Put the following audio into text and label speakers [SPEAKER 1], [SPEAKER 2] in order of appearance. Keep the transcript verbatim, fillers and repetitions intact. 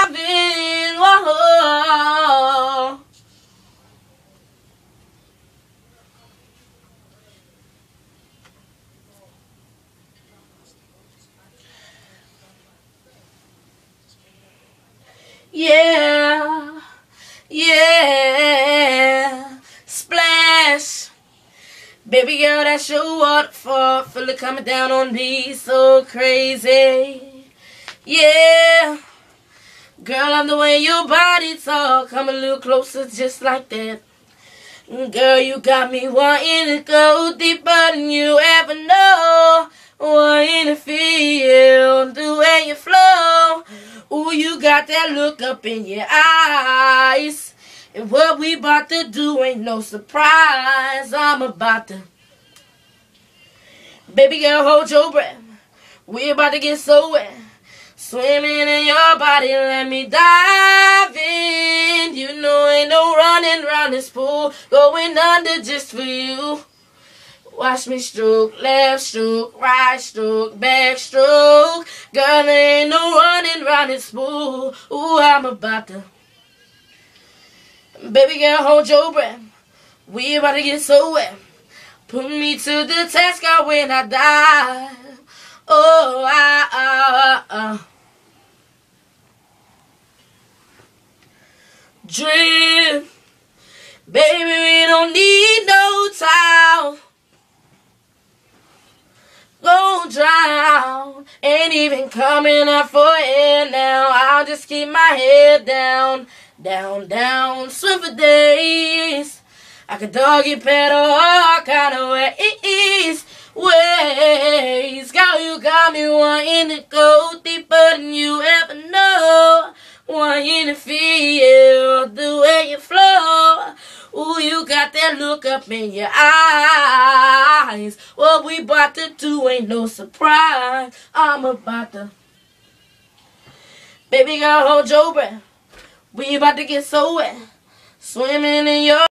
[SPEAKER 1] Whoa. Yeah, yeah, splash. Baby girl, that's your waterfall. Feel it coming down on me, so crazy. Yeah, girl, I'm the way your body talk. Come a little closer, just like that. Girl, you got me wanting to go deeper than you ever know. Wanting to feel the way you flow. Ooh, you got that look up in your eyes. And what we about to do ain't no surprise. I'm about to, baby girl, hold your breath. We about to get so wet. Swimming in your body, let me dive in. You know ain't no running around this pool. Going under just for you. Watch me stroke, left stroke, right stroke, back stroke. Girl, there ain't no running around this pool. Ooh, I'm about to, baby girl, hold your breath. We about to get so wet. Put me to the test, girl, when I die. Oh, I, I, I. Drip. Baby, we don't need no towel. Gon' drown. Ain't even coming up for air now. I'll just keep my head down. Down, down. Swim for days. I could doggy paddle all kind of ways. Ways. Girl, you got me wanting to go deeper than you ever know. Wanting to feel the way you flow. Ooh, you got that look up in your eyes. What we about to do ain't no surprise. I'm about to, baby girl, hold your breath. We about to get so wet. Swimming in your